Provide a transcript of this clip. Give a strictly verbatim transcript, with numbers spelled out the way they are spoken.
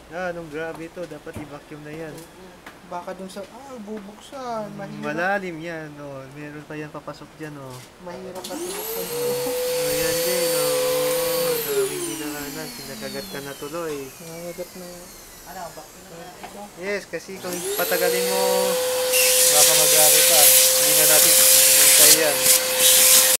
Ah, nung grabe ito, dapat i-vacuum na yan. Baka dun sa, ah, bubuksan. Mahirap. Malalim yan, oh. Meron pa yan papasok dyan, oh. Mahirap kasi buksan ito. Oh, ayan din, oh. Daming dinaanan, pinakagat ka na tuloy. Nangagat na. Yes, kasi kung patagalin mo, baka mag-ari pa. Hindi na natin hintay yan.